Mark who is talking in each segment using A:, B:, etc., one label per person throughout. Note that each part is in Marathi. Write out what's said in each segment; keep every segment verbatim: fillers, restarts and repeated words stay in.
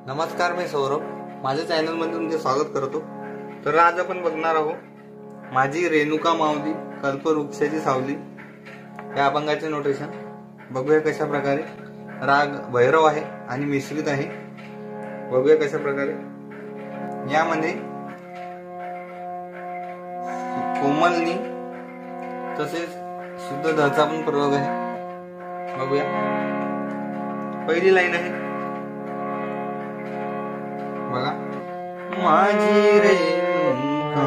A: नमस्कार, मी सौरभ. माझ्या चॅनलमध्ये तुमचे स्वागत करतो. तर आज आपण बघणार आहोत माझी रेणुका माऊली कल्पवृक्षाची सावली या अभंगाचे नोटेशन. बघूया कशा प्रकारे. राग भैरव आहे आणि मिश्रित आहे. बघूया कशा प्रकारे. यामध्ये कोमलनी तसेच शुद्ध धचा पण प्रयोग आहे. बघूया. पहिली लाईन आहे बघा. माझी रेणुका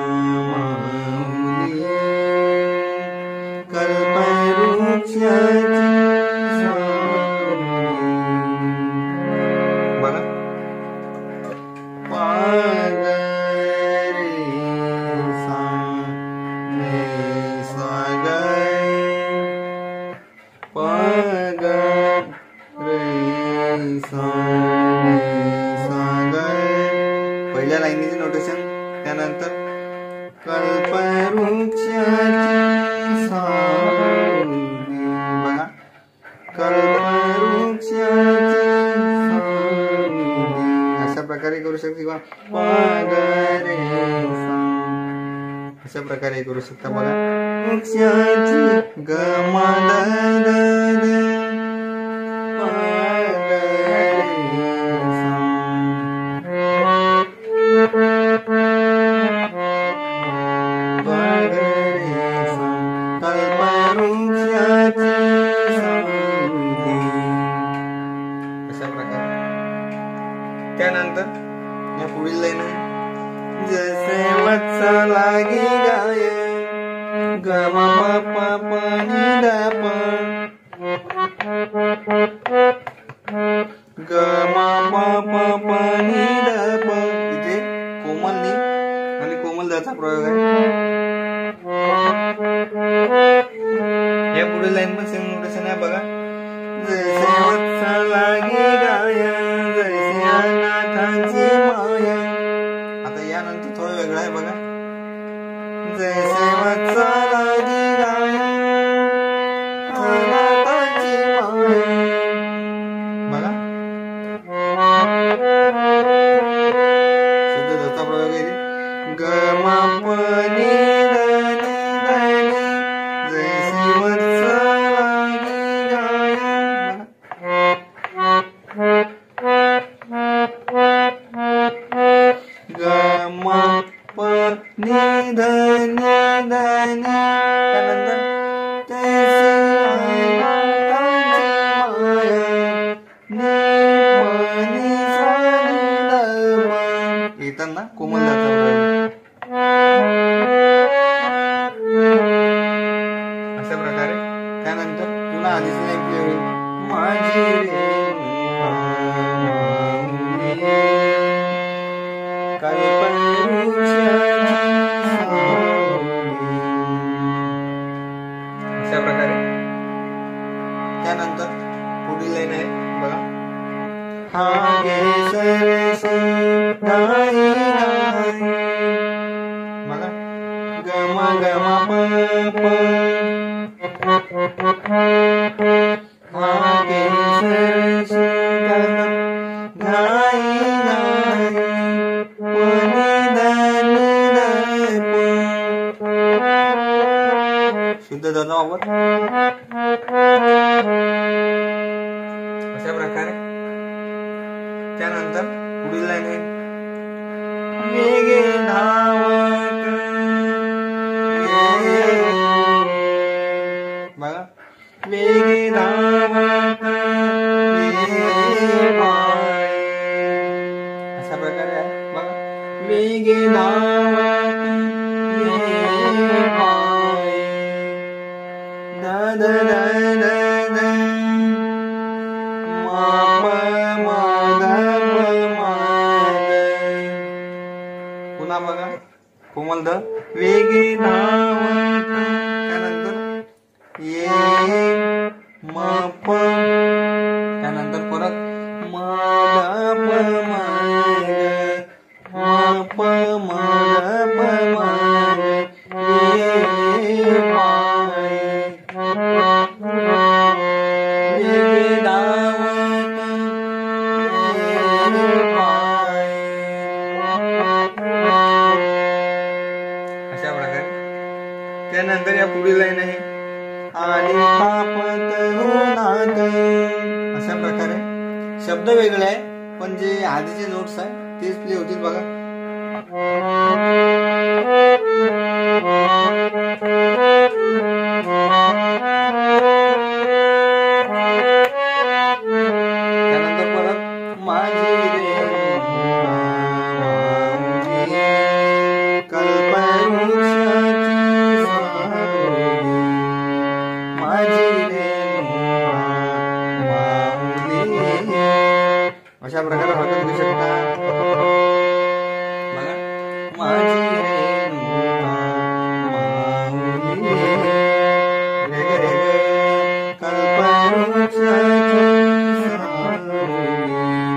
A: माऊली कल्पवृक्षाची सावली. बघा. पागरे सा ने सागरे पागरे सा पहिल्या लाईनीचे नोटेशन. त्यानंतर कल्पवृक्षाची सावली. बघा. कल्पवृक्षाची सावली अशा प्रकारे करू शकता किंवा पागरे अशा प्रकारे करू शकता. बघा. वृक्षाची गमद त्यानंतर या पुढील लाईन आहे. जसे वत्स लागे गाय गम पापा पाणी दाप गम पापा पाणी दाप. इथे कोमलनी आणि कोमल दाचा प्रयोग आहे. या पुढील लाईन पण सेम नोटेशन आहे. बघा. जसे वत्स लागे गाय जैसे अनाथांची माया. आता यानंतर थोडं वेगळं आहे. बघा. जैसे वत्स लागे गाय अनाथांची माया. बघा. शुद्ध धचा प्रयोग आहे. गम पनी धनी धनी जैसे वत्स लागे गाय. गम पनी धनी धनी त्यानंतर तैसी माया पनी सानी येताना कोमल दाचा प्रयोग अशा प्रकारे. त्यानंतर पुन्हा आधीच लाईन होईल. माझी रेणुका माऊली कल्पवृक्षाची सावली अशा प्रकारे. त्यानंतर पुढील लाईन आहे. बघा. हागे सरसे नाही नाही. बघा. गम गम प हागे सरसे नाही नाही पनी धनी धप. शुद्ध धचा वापर अशा प्रकारे. त्यानंतर पुढील लाईन आहे. वेगे धावत बघा. वेगे धावत अशा प्रकारे आहे. बघा. वेगे धावत द द द द मा प मा ध प मा ग. पुन्हा बघा. कोमल ध. वेगे धावत त्यानंतर ये म प त्यानंतर परत म ध प मा ग म प म ध प मा ग ये पाय. वेगे धावत अशा प्रकारे. त्यानंतर या पुढील लाईन आहे आणि तापत होनात. अशा प्रकारे शब्द वेगळे आहे पण जे आधीचे नोट्स आहे तेच प्ले होतील बघा. त्यानंतर परत माझी अशा प्रकारे हरकत घेऊ शकता बघा. माझी रेणुका माऊली रे ग रे ग कल्पवृक्षाची सावली.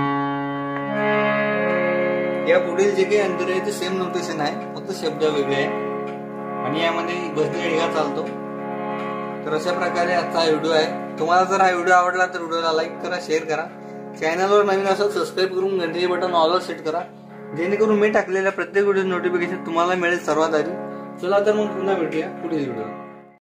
A: या पुढील जे काही अंतर आहे ते सेम नोटेशन आहे फक्त शब्द वेगळे आहे आणि यामध्ये बसणी ढिगा चालतो. तर अशा प्रकारे आजचा व्हिडिओ आहे. तुम्हाला जर हा व्हिडिओ आवडला तर व्हिडिओला लाईक करा, शेअर करा. चॅनलवर नवीन असेल सबस्क्राईब करून घंटी बटन ऑलवर सेट करा जेणेकरून मी टाकलेल्या प्रत्येक व्हिडिओ नोटिफिकेशन तुम्हाला मिळेल सर्वात आधी. चला तर मग पुन्हा भेटूया पुढील व्हिडिओ.